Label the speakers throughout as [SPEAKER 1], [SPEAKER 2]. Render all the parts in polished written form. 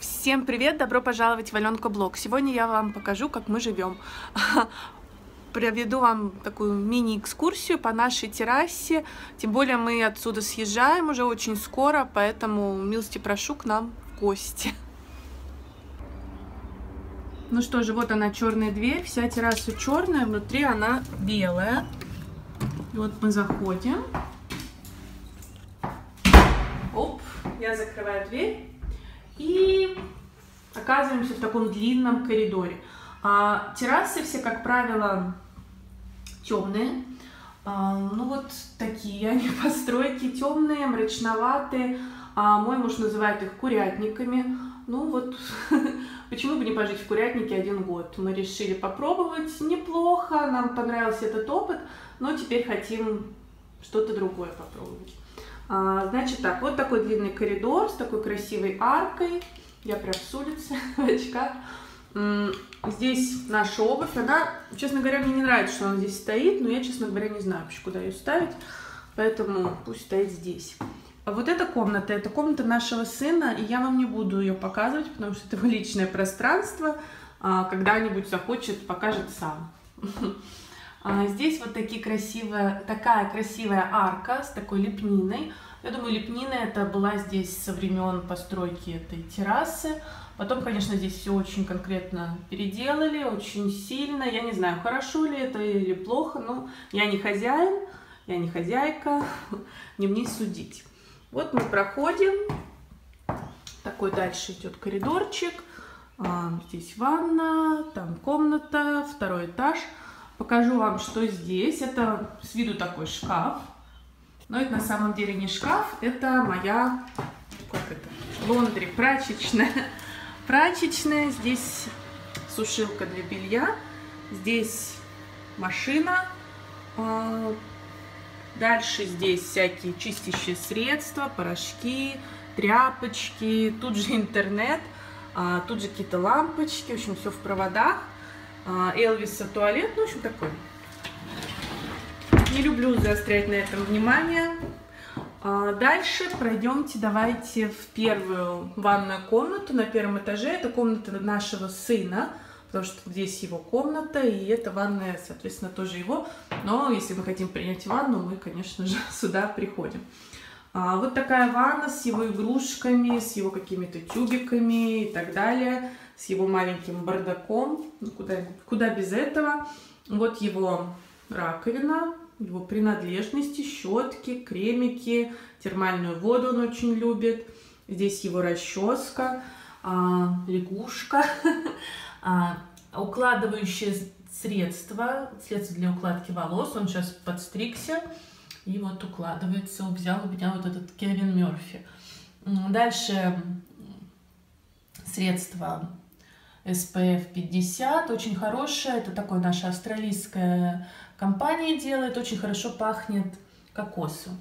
[SPEAKER 1] Всем привет! Добро пожаловать в Аленка Блог. Сегодня я вам покажу, как мы живем. Проведу вам такую мини-экскурсию по нашей террасе. Тем более мы отсюда съезжаем уже очень скоро, поэтому милости прошу к нам в гости. Ну что же, вот она, черная дверь. Вся терраса черная, внутри она белая. И вот мы заходим. Оп, я закрываю дверь. И оказываемся в таком длинном коридоре. Террасы все, как правило, темные. Ну вот такие они постройки, темные, мрачноватые. Мой муж называет их курятниками. Ну вот, почему бы не пожить в курятнике 1 год? Мы решили попробовать. Неплохо, нам понравился этот опыт, но теперь хотим что-то другое попробовать. Значит так, вот такой длинный коридор с такой красивой аркой. Я прям с улицы в очках. Здесь наша обувь. Она, честно говоря, мне не нравится, что она здесь стоит, но я, честно говоря, не знаю вообще, куда ее ставить. Поэтому пусть стоит здесь. А вот эта комната, это комната нашего сына, и я вам не буду ее показывать, потому что это его личное пространство. Когда-нибудь захочет, покажет сам. Здесь вот такая красивая арка с такой лепниной. Я думаю, лепнина это была здесь со времен постройки этой террасы. Потом, конечно, здесь все очень конкретно переделали, очень сильно. Я не знаю, хорошо ли это или плохо, но я не хозяин, я не хозяйка, не мне судить. Вот мы проходим. Такой дальше идет коридорчик. Здесь ванна, там комната, 2-й этаж. Покажу вам, что здесь. Это с виду такой шкаф. Но это на самом деле не шкаф. Это моя, лондри, прачечная. Прачечная. Здесь сушилка для белья. Здесь машина. Дальше здесь всякие чистящие средства, порошки, тряпочки. Тут же интернет. Тут же какие-то лампочки. В общем, все в проводах. Элвиса туалет, ну, в общем, такой. Не люблю заострять на этом внимание. Дальше пройдемте, давайте в первую ванную комнату на 1-м этаже. Это комната нашего сына, потому что здесь его комната, и эта ванная, соответственно, тоже его. Но если мы хотим принять ванну, мы, конечно же, сюда приходим. Вот такая ванна с его игрушками, с его какими-то тюбиками и так далее. С его маленьким бардаком, куда без этого. Вот его раковина, его принадлежности, щетки, кремики, термальную воду он очень любит. Здесь его расческа, лягушка, укладывающее средство для укладки волос. Он сейчас подстригся и вот укладывается. Взял у меня вот этот Кевин Мерфи. Дальше средство SPF 50, очень хорошая, это такой наша австралийская компания делает, очень хорошо пахнет кокосом.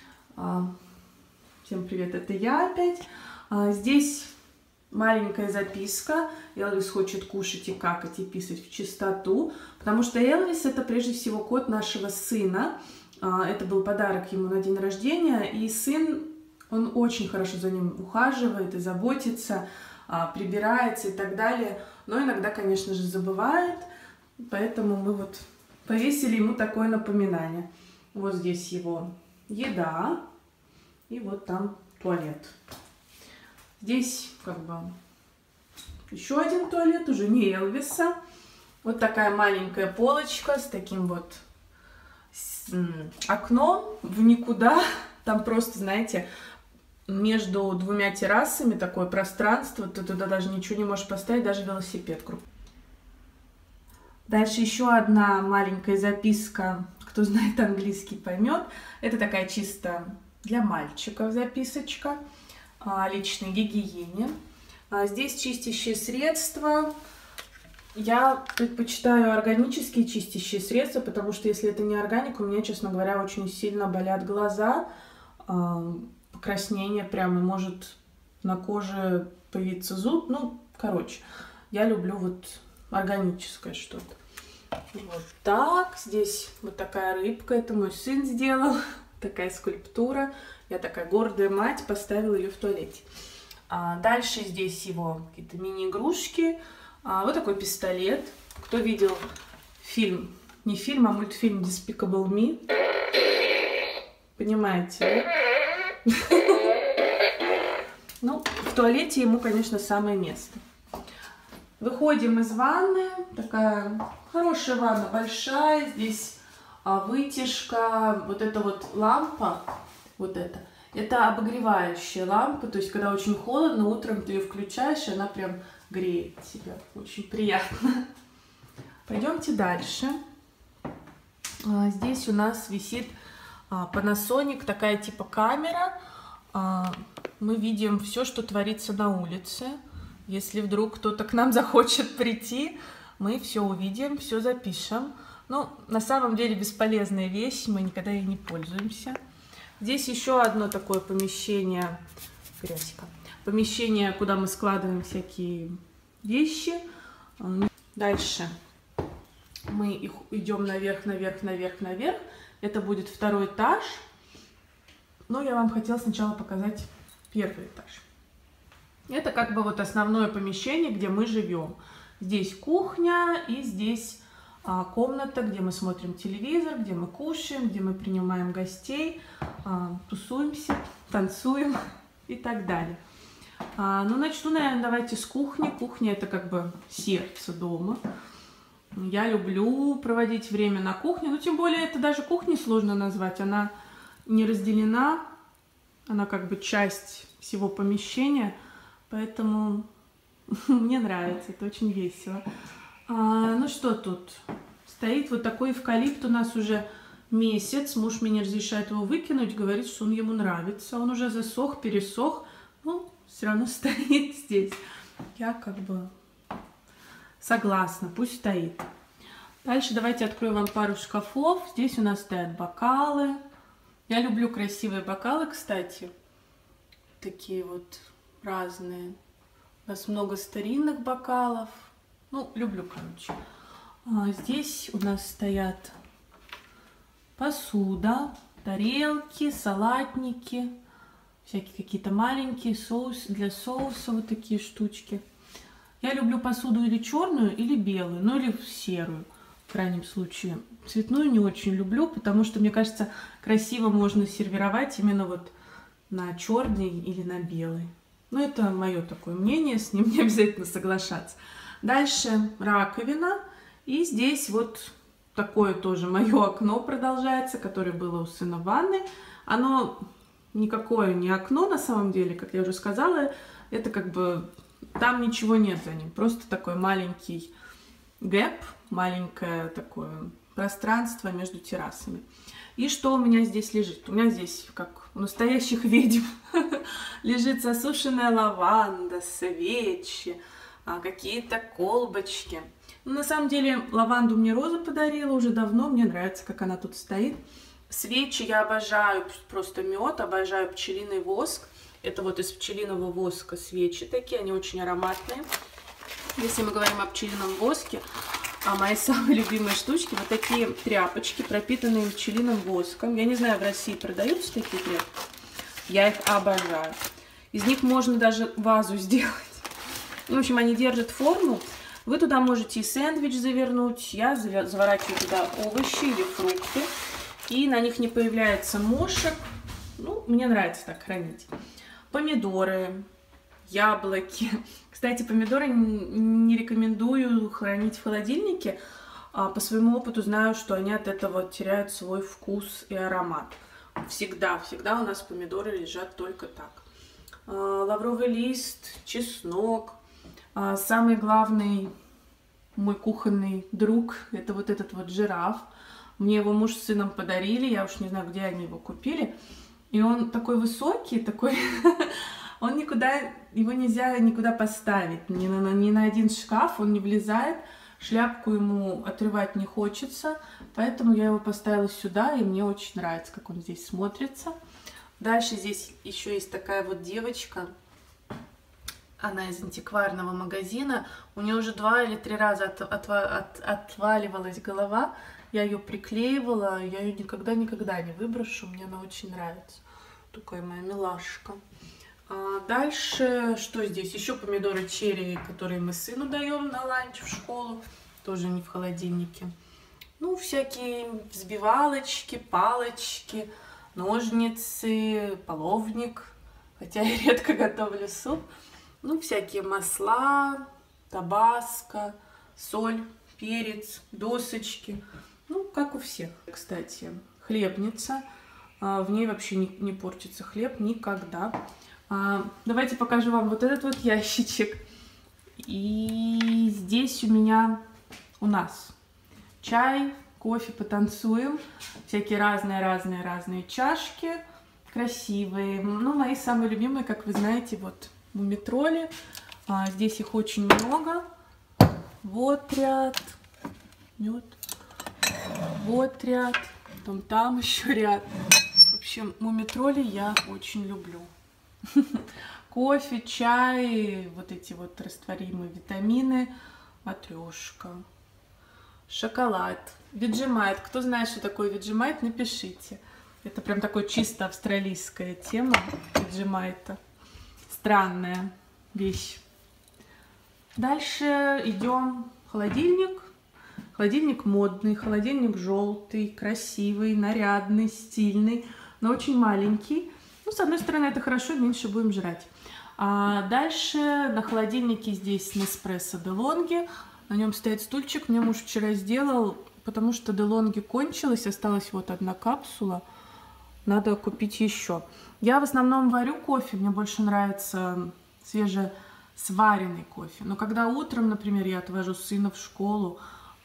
[SPEAKER 1] Всем привет, это я опять. Здесь маленькая записка. Элвис хочет кушать и какать, и писать в чистоту, потому что Элвис это прежде всего кот нашего сына. Это был подарок ему на день рождения, и сын, он очень хорошо за ним ухаживает и заботится, прибирается и так далее, но иногда, конечно же, забывает, поэтому мы вот повесили ему такое напоминание. Вот здесь его еда, и вот там туалет. Здесь как бы еще один туалет, уже не Элвиса. Вот такая маленькая полочка с таким вот окном в никуда, там просто, знаете, между 2 террасами такое пространство, ты туда даже ничего не можешь поставить, даже велосипед. Дальше еще одна маленькая записка, кто знает английский, поймет. Это такая чисто для мальчиков записочка о личной гигиене. Здесь чистящие средства. Я предпочитаю органические чистящие средства, потому что если это не органика, у меня, честно говоря, очень сильно болят глаза. Покраснение прямо, может на коже появиться зуд. Ну, короче, я люблю вот органическое что-то. Вот так. Здесь вот такая рыбка. Это мой сын сделал. Такая скульптура. Я такая гордая мать, поставила ее в туалете. Дальше здесь его какие-то мини-игрушки. Вот такой пистолет. Кто видел фильм, не фильм, а мультфильм Despicable Me, понимаете, да? Ну, в туалете ему, конечно, самое место. Выходим из ванны. Такая хорошая ванна, большая. Здесь вытяжка. Вот эта вот лампа, вот это обогревающая лампа. То есть, когда очень холодно, утром ты ее включаешь, и она прям греет тебя. Очень приятно. Пойдемте дальше. Здесь у нас висит Panasonic, такая типа камера. Мы видим все, что творится на улице. Если вдруг кто-то к нам захочет прийти, мы все увидим, все запишем. Ну, на самом деле бесполезная вещь, мы никогда ей не пользуемся. Здесь еще одно такое помещение, грязька, помещение, куда мы складываем всякие вещи. Дальше мы идем наверх, наверх, наверх, наверх. Это будет второй этаж. Но я вам хотела сначала показать первый этаж. Это как бы вот основное помещение, где мы живем. Здесь кухня и здесь комната, где мы смотрим телевизор, где мы кушаем, где мы принимаем гостей, тусуемся, танцуем и так далее. Ну, начну, наверное, давайте с кухни. Кухня — это как бы сердце дома. Я люблю проводить время на кухне, но тем более это даже кухней сложно назвать. Она не разделена, она как бы часть всего помещения, поэтому мне нравится, это очень весело. Ну что тут? Стоит вот такой эвкалипт у нас уже месяц, муж мне не разрешает его выкинуть, говорит, что он ему нравится, он уже засох, пересох, но все равно стоит здесь. Я как бы согласна, пусть стоит. Дальше давайте открою вам пару шкафов. Здесь у нас стоят бокалы. Я люблю красивые бокалы, кстати. Такие вот разные. У нас много старинных бокалов. Ну, люблю, короче. Здесь у нас стоят посуда, тарелки, салатники, всякие какие-то маленькие соусы для соуса, вот такие штучки. Я люблю посуду или черную, или белую, ну или серую, в крайнем случае. Цветную не очень люблю, потому что, мне кажется, красиво можно сервировать именно вот на черный или на белый. Ну, это мое такое мнение, с ним не обязательно соглашаться. Дальше раковина. И здесь вот такое тоже мое окно продолжается, которое было у сына в ванной. Оно никакое не окно на самом деле, как я уже сказала. Это как бы... Там ничего нет за ним. Просто такой маленький гэп, маленькое такое пространство между террасами. И что у меня здесь лежит? У меня здесь, как у настоящих ведьм, лежит засушенная лаванда, свечи, какие-то колбочки. Ну, на самом деле, лаванду мне Роза подарила уже давно. Мне нравится, как она тут стоит. Свечи я обожаю, просто мед, обожаю пчелиный воск. Это вот из пчелиного воска свечи такие, они очень ароматные. Если мы говорим о пчелином воске, мои самые любимые штучки, вот такие тряпочки, пропитанные пчелиным воском. Я не знаю, в России продаются такие тряпки. Я их обожаю. Из них можно даже вазу сделать. В общем, они держат форму. Вы туда можете и сэндвич завернуть. Я заворачиваю туда овощи или фрукты. И на них не появляется мошек. Ну, мне нравится так хранить. Помидоры, яблоки. Кстати, помидоры не рекомендую хранить в холодильнике. По своему опыту знаю, что они от этого теряют свой вкус и аромат. Всегда у нас помидоры лежат только так. Лавровый лист, чеснок. Самый главный мой кухонный друг — это вот этот вот жираф. Мне его муж с сыном подарили, я уж не знаю, где они его купили. И он такой высокий, такой... Он никуда... Его нельзя никуда поставить, ни на один шкаф, он не влезает. Шляпку ему отрывать не хочется, поэтому я его поставила сюда, и мне очень нравится, как он здесь смотрится. Дальше здесь еще есть такая вот девочка. Она из антикварного магазина. У нее уже 2 или 3 раза отваливалась голова. Я ее приклеивала, я ее никогда не выброшу. Мне она очень нравится. Такая моя милашка. Дальше, что здесь? Еще помидоры черри, которые мы сыну даем на ланч в школу. Тоже не в холодильнике. Ну, всякие взбивалочки, палочки, ножницы, половник. Хотя я редко готовлю суп. Ну, всякие масла, табаско, соль, перец, досочки. Ну, как у всех, кстати. Хлебница. В ней вообще не портится хлеб никогда. Давайте покажу вам вот этот вот ящичек. И здесь у нас чай, кофе, потанцуем. Всякие разные чашки. Красивые. Ну, мои самые любимые, как вы знаете, вот мумитроли. Здесь их очень много. Вот ряд. Мед. Вот ряд. Потом там еще ряд. В общем, мумитроли я очень люблю. Кофе, чай, вот эти вот растворимые витамины, матрешка, шоколад, Vegemite. Кто знает, что такое Vegemite, напишите. Это прям такой чисто австралийская тема Vegemite. Странная вещь. Дальше идем холодильник. Холодильник модный, холодильник желтый, красивый, нарядный, стильный, но очень маленький. Ну, с одной стороны, это хорошо, меньше будем жрать. Дальше на холодильнике здесь Nespresso DeLonghi. На нем стоит стульчик. Мне муж вчера сделал, потому что DeLonghi кончилась. Осталась вот одна капсула. Надо купить еще. Я в основном варю кофе. Мне больше нравится свежесваренный кофе. Но когда утром, например, я отвожу сына в школу,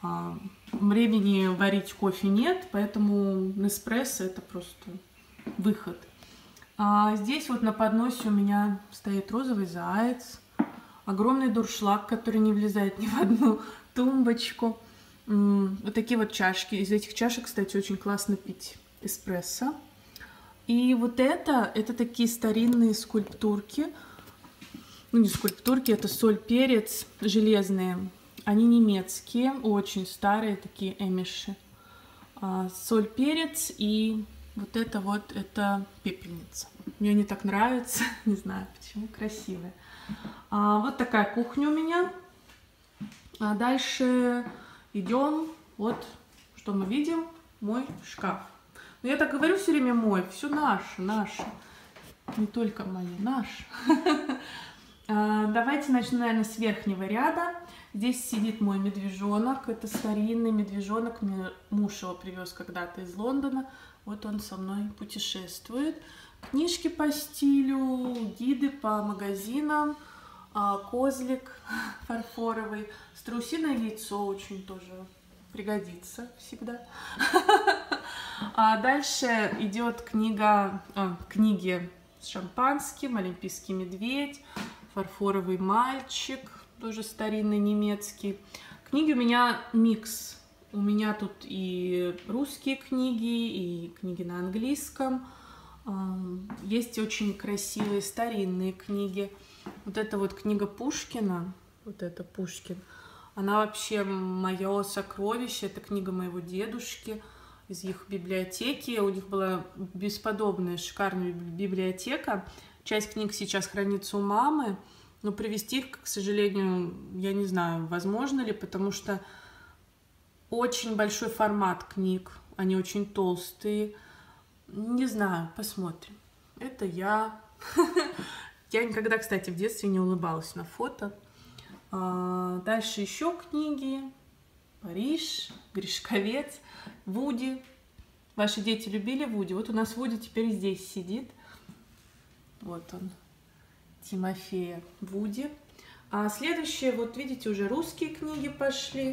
[SPEAKER 1] времени варить кофе нет, поэтому Nespresso это просто выход. Здесь вот на подносе у меня стоит розовый заяц, огромный дуршлаг, который не влезает ни в одну тумбочку. Вот такие вот чашки. Из этих чашек, кстати, очень классно пить эспрессо. И вот это такие старинные скульптурки. Ну, не скульптурки, это соль, перец железные. Они немецкие, очень старые такие эмиши. Соль, перец и вот это пепельница. Мне они так нравятся, не знаю почему, красивые. Вот такая кухня у меня. Дальше идем, вот что мы видим, мой шкаф. Но я так говорю все время мой, все наше. Не только мои, наше. Давайте начну, наверное, с верхнего ряда. Здесь сидит мой медвежонок. Это старинный медвежонок. Мне муж его привез когда-то из Лондона. Вот он со мной путешествует. Книжки по стилю, гиды по магазинам, козлик фарфоровый, страусиное яйцо очень тоже пригодится всегда. Дальше идет книги с шампанским, олимпийский медведь, фарфоровый мальчик, тоже старинный немецкий. Книги у меня микс. У меня тут и русские книги, и книги на английском. Есть очень красивые старинные книги. Вот эта вот книга Пушкина, вот это Пушкин, она вообще мое сокровище. Это книга моего дедушки из их библиотеки. У них была бесподобная, шикарная библиотека. Часть книг сейчас хранится у мамы, но привезти их, к сожалению, я не знаю, возможно ли, потому что очень большой формат книг, они очень толстые. Не знаю, посмотрим. Это я. Я никогда, кстати, в детстве не улыбалась на фото. Дальше еще книги. Париж, Гришковец, Вуди. Ваши дети любили Вуди? Вот у нас Вуди теперь здесь сидит. Вот он, Тимофея Вуди. Следующие, вот видите, уже русские книги пошли.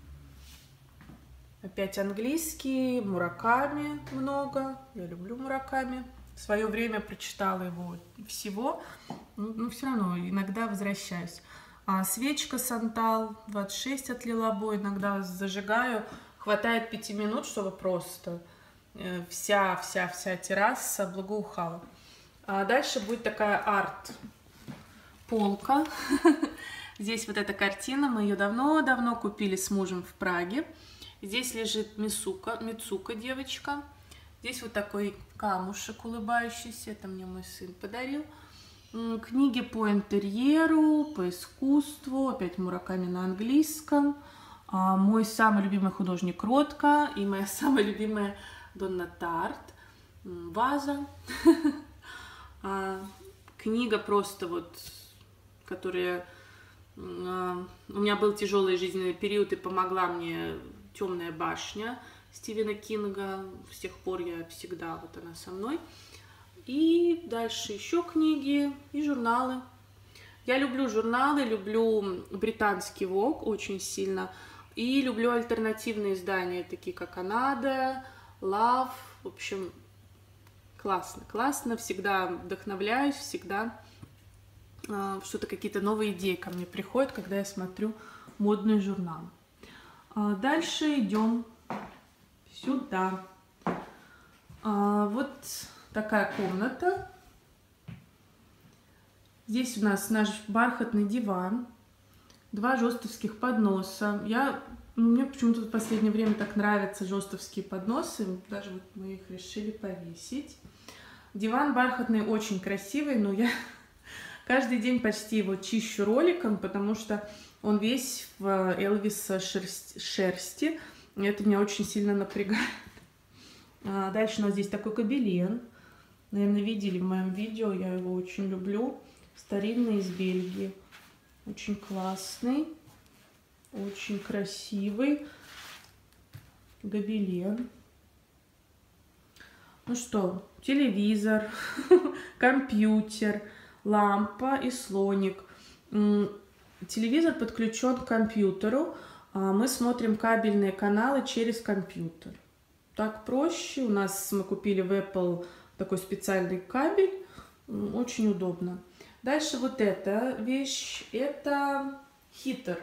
[SPEAKER 1] Опять английские, Мураками много. Я люблю Мураками. В свое время прочитала его всего, но все равно иногда возвращаюсь. Свечка Сантал 26 от Лилабо. Иногда зажигаю. Хватает 5 минут, чтобы просто вся терраса благоухала. Дальше будет такая арт-полка. Здесь вот эта картина. Мы ее давно-давно купили с мужем в Праге. Здесь лежит Мицука, девочка. Здесь вот такой камушек улыбающийся. Это мне мой сын подарил. Книги по интерьеру, по искусству, опять Мураками на английском. Мой самый любимый художник Ротко и моя самая любимая Донна Тарт. Ваза. Книга просто вот, которая... У меня был тяжелый жизненный период и помогла мне «Темная башня» Стивена Кинга. С тех пор я всегда, вот она со мной. И дальше еще книги и журналы. Я люблю журналы, люблю британский Vogue очень сильно. И люблю альтернативные издания, такие как Анада, Love. В общем, классно, классно. Всегда вдохновляюсь, всегда что-то, какие-то новые идеи ко мне приходят, когда я смотрю модные журналы. Дальше идем сюда. Вот такая комната. Здесь у нас наш бархатный диван, 2 жестовских подноса. Мне почему-то в последнее время так нравятся жестовские подносы, даже вот мы их решили повесить. Диван бархатный очень красивый, но я каждый день почти его чищу роликом, потому что он весь в Элвиса шерсти, и это меня очень сильно напрягает. Дальше у нас здесь такой гобелен. Наверное, видели в моем видео, я его очень люблю. Старинный, из Бельгии. Очень классный, очень красивый гобелен. Ну что, телевизор, компьютер, лампа и слоник. Телевизор подключен к компьютеру. Мы смотрим кабельные каналы через компьютер. Так проще. Мы купили в Apple такой специальный кабель. Очень удобно. Дальше вот эта вещь. Это хитер.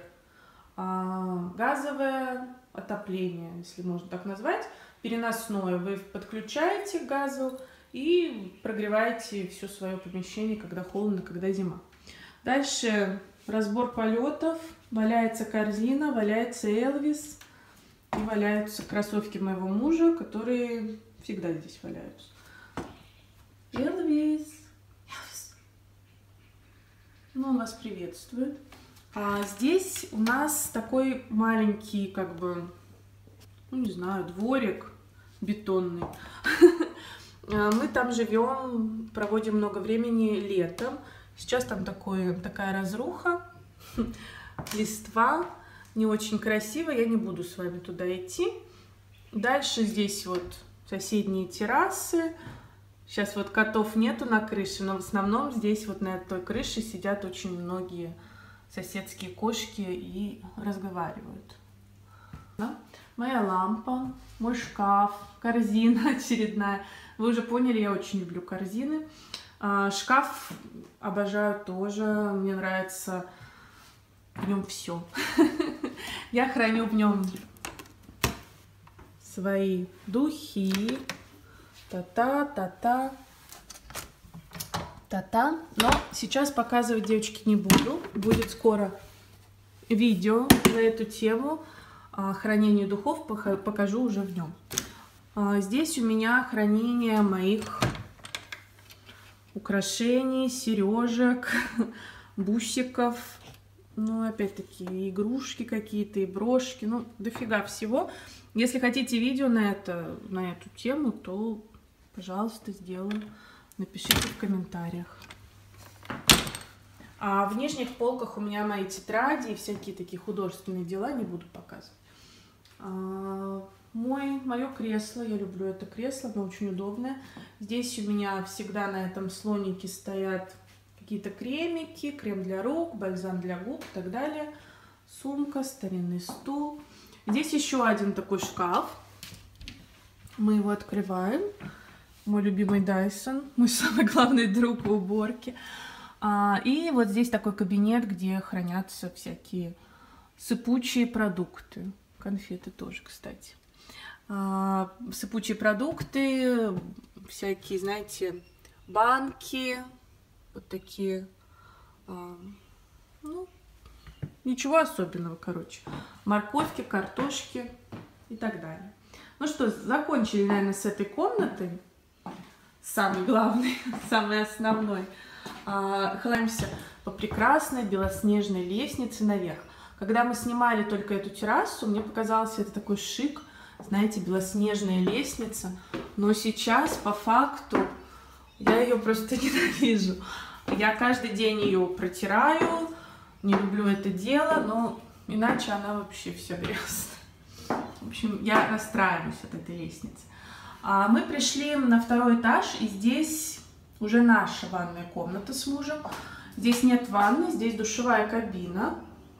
[SPEAKER 1] Газовое отопление, если можно так назвать. Переносное. Вы подключаете к газу и прогреваете все свое помещение, когда холодно, когда зима. Дальше разбор полетов. Валяется корзина, валяется Элвис. И валяются кроссовки моего мужа, которые всегда здесь валяются. Элвис. Ну, он вас приветствует. А здесь у нас такой маленький, как бы, ну, не знаю, дворик бетонный. Мы там живем, проводим много времени летом. Сейчас там такая разруха, листва, не очень красиво. Я не буду с вами туда идти. Дальше здесь вот соседние террасы. Сейчас вот котов нету на крыше, но в основном здесь вот на этой крыше сидят очень многие соседские кошки и разговаривают. Да? Моя лампа, мой шкаф, корзина очередная. Вы уже поняли, я очень люблю корзины. Шкаф обожаю тоже, мне нравится в нем все. Я храню в нем свои духи. Та-та. Но сейчас показывать, девочки, не буду. Будет скоро видео на эту тему. Хранение духов покажу уже в нем. Здесь у меня хранение моих украшений, сережек, бусиков. Ну, опять-таки, игрушки какие-то, и брошки. Ну, дофига всего. Если хотите видео на эту тему, то, пожалуйста, сделаю. Напишите в комментариях. А в нижних полках у меня мои тетради и всякие такие художественные дела, не буду показывать. Мое кресло, я люблю это кресло, оно очень удобное. Здесь у меня всегда на этом слонике стоят какие-то кремики, крем для рук, бальзам для губ и так далее. Сумка, старинный стул. Здесь еще один такой шкаф. Мы его открываем. Мой любимый Dyson, мой самый главный друг в уборке. И вот здесь такой кабинет, где хранятся всякие сыпучие продукты. Конфеты тоже, кстати. Сыпучие продукты, всякие, знаете, банки. Вот такие. Ну, ничего особенного, короче. Морковки, картошки и так далее. Ну что, закончили, наверное, с этой комнатой. Самый главный, самый основной. Хлаемся по прекрасной белоснежной лестнице наверх. Когда мы снимали только эту террасу, мне показалось это такой шик, знаете, белоснежная лестница. Но сейчас, по факту, я ее просто ненавижу. Я каждый день ее протираю, не люблю это дело, но иначе она вообще вся грязная. В общем, я расстраиваюсь от этой лестницы. Мы пришли на второй этаж, и здесь уже наша ванная комната с мужем. Здесь нет ванны, здесь душевая кабина,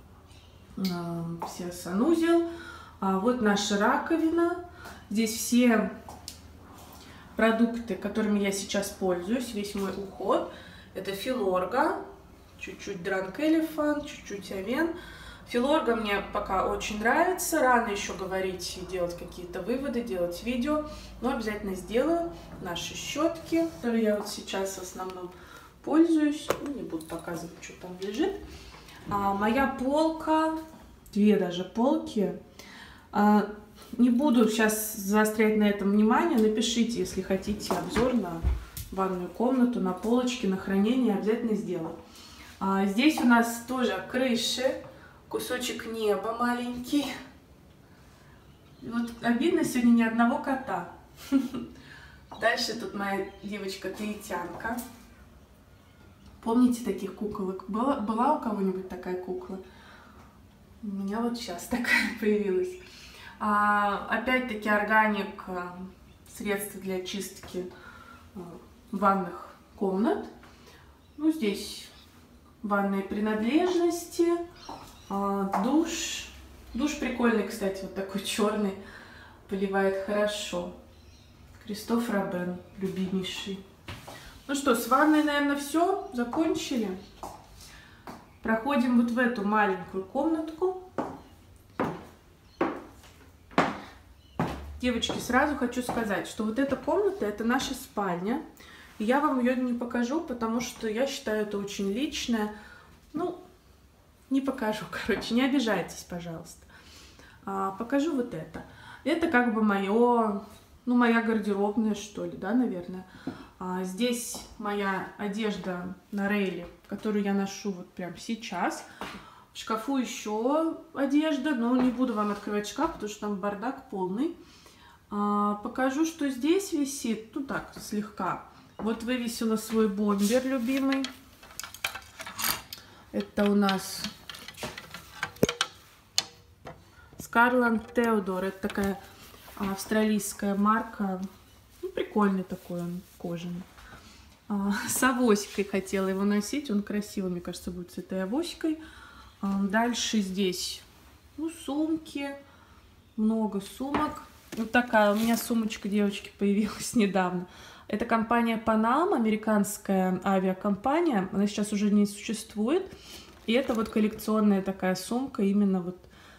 [SPEAKER 1] все санузел. Вот наша раковина. Здесь все продукты, которыми я сейчас пользуюсь, весь мой уход. Это Филорга, чуть-чуть Drunk Elephant, чуть-чуть Авен. Филорга мне пока очень нравится. Рано еще говорить и делать какие-то выводы, делать видео. Но обязательно сделаю. Наши щетки, которые я вот сейчас в основном пользуюсь. Не буду показывать, что там лежит. Моя полка, две даже полки. Не буду сейчас заострять на этом внимание. Напишите, если хотите обзор на ванную комнату, на полочки, на хранение. Обязательно сделаю. Здесь у нас тоже крыши. Кусочек неба маленький. Вот обидно, сегодня ни одного кота. Дальше тут моя девочка-таитянка. Помните таких куколок? Была у кого-нибудь такая кукла? У меня вот сейчас такая появилась. Опять-таки органик, средства для чистки ванных комнат. Ну, здесь ванные принадлежности. Душ. Душ прикольный, кстати, вот такой черный. Поливает хорошо. Кристоф Робен, любимейший. Ну что, с ванной, наверное, все. Закончили. Проходим вот в эту маленькую комнатку. Девочки, сразу хочу сказать, что вот эта комната, это наша спальня. И я вам ее не покажу, потому что я считаю это очень личное. Ну, не покажу, короче, не обижайтесь, пожалуйста. Покажу вот это. Это как бы мое, ну, моя гардеробная, что ли, да, наверное. Здесь моя одежда на рейле, которую я ношу вот прямо сейчас. В шкафу еще одежда, но не буду вам открывать шкаф, потому что там бардак полный. Покажу, что здесь висит, ну так, слегка. Вот вывесила свой бомбер любимый. Это у нас Скарланд Теодор. Это такая австралийская марка. Ну, прикольный такой он, кожаный. С авоськой хотела его носить. Он красивый, мне кажется, будет с этой авоськой. Дальше здесь, ну, сумки. Много сумок. Вот такая у меня сумочка, девочки, появилась недавно. Это компания Panam, американская авиакомпания. Она сейчас уже не существует. И это вот коллекционная такая сумка, именно вот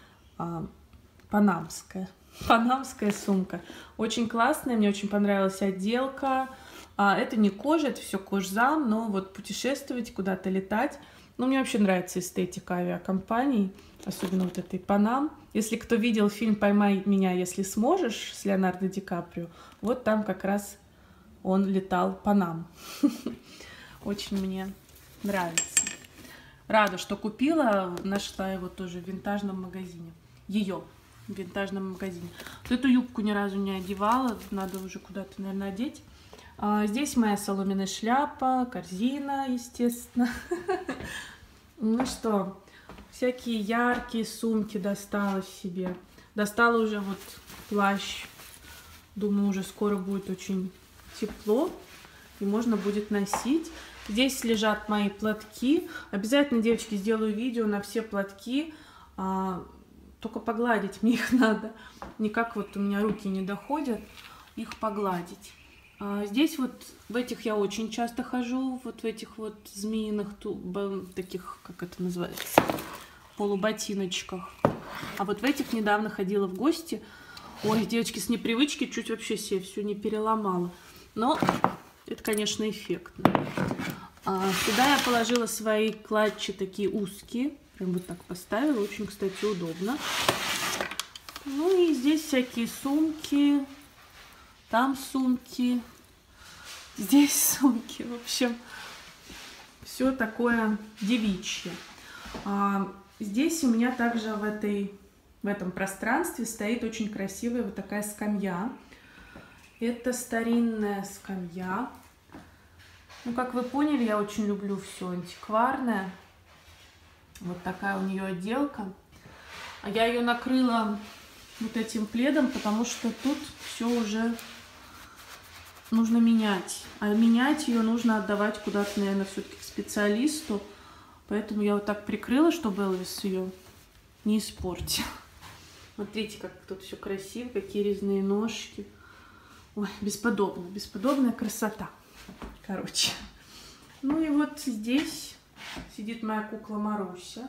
[SPEAKER 1] панамская сумка. Очень классная, мне очень понравилась отделка. Это не кожа, это все кожзам, но вот путешествовать, куда-то летать. Ну, мне вообще нравится эстетика авиакомпаний, особенно вот этой Panam. Если кто видел фильм «Поймай меня, если сможешь» с Леонардо Ди Каприо, вот там как раз он летал Panam. Очень мне нравится. Рада, что купила, нашла его тоже в винтажном магазине. Ее в винтажном магазине. Вот эту юбку ни разу не одевала, надо уже куда-то, наверное, одеть. Здесь моя соломенная шляпа, корзина, естественно. Ну что, всякие яркие сумки достала себе. Достала уже вот плащ. Думаю, уже скоро будет очень тепло и можно будет носить. Здесь лежат мои платки. Обязательно, девочки, сделаю видео на все платки. Только погладить мне их надо. Никак вот у меня руки не доходят их погладить. Здесь вот в этих я очень часто хожу. Вот в этих вот змеиных, таких, как это называется, полуботиночках. А вот в этих недавно ходила в гости. Ой, девочки, с непривычки чуть вообще себе все не переломала. Но это, конечно, эффектно. Сюда я положила свои клатчи такие узкие. Прям вот так поставила. Очень, кстати, удобно. Ну и здесь всякие сумки. Там сумки. Здесь сумки. В общем, все такое девичье. Здесь у меня также в этом пространстве стоит очень красивая вот такая скамья. Это старинная скамья. Ну, как вы поняли, я очень люблю все антикварное. Вот такая у нее отделка. А я ее накрыла вот этим пледом, потому что тут все уже нужно менять. А менять ее нужно отдавать куда-то, наверное, все-таки к специалисту. Поэтому я вот так прикрыла, чтобы Элвис ее не испортил. Смотрите, как тут все красиво, какие резные ножки. Ой, бесподобно, бесподобная красота. Короче. Ну и вот здесь сидит моя кукла Маруся.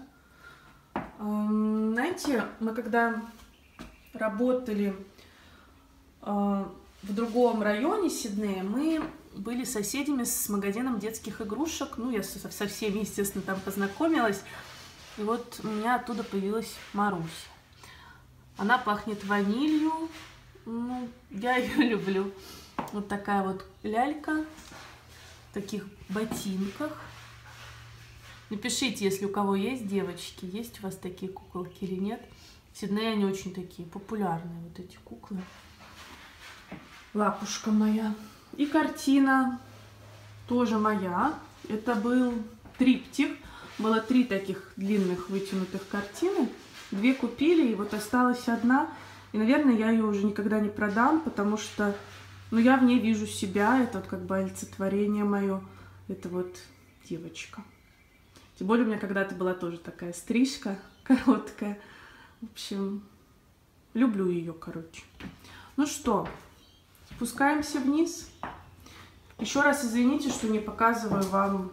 [SPEAKER 1] Знаете, мы когда работали в другом районе Сиднея, мы были соседями с магазином детских игрушек. Ну, я со всеми, естественно, там познакомилась. И вот у меня оттуда появилась Маруся. Она пахнет ванилью. Ну, я ее люблю. Вот такая вот лялька в таких ботинках. Напишите, если у кого есть девочки, есть у вас такие куколки или нет. В Сиднее они очень такие популярные, вот эти куклы. Лапушка моя. И картина тоже моя. Это был триптих. Было 3 таких длинных вытянутых картины. 2 купили, и вот осталась одна. И, наверное, я ее уже никогда не продам, потому что, ну, я в ней вижу себя. Это вот как бы олицетворение мое. Это вот девочка. Тем более у меня когда-то была тоже такая стрижка короткая. В общем, люблю ее, короче. Ну что, спускаемся вниз. Еще раз извините, что не показываю вам,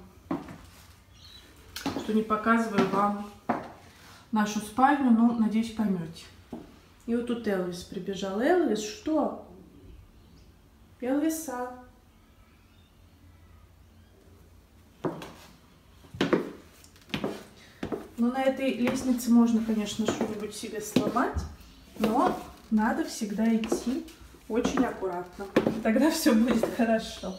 [SPEAKER 1] нашу спальню, но, надеюсь, поймете. И вот тут Элвис прибежал. Элвис, что? Элвиса. Ну, на этой лестнице можно, конечно, что-нибудь себе сломать, но надо всегда идти очень аккуратно. Тогда все будет хорошо.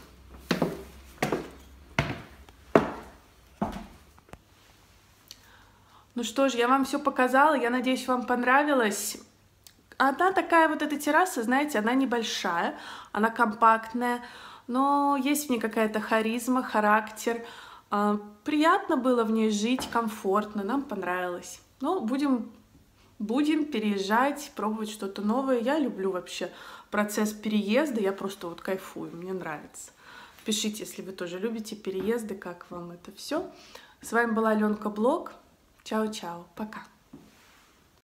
[SPEAKER 1] Ну что ж, я вам все показала. Я надеюсь, вам понравилось. Она такая вот эта терраса, знаете, она небольшая, она компактная, но есть в ней какая-то харизма, характер. Приятно было в ней жить, комфортно, нам понравилось. Ну, будем переезжать, пробовать что-то новое. Я люблю вообще процесс переезда, я просто вот кайфую, мне нравится. Пишите, если вы тоже любите переезды, как вам это все. С вами была Аленка Блог. Чао-чао, пока.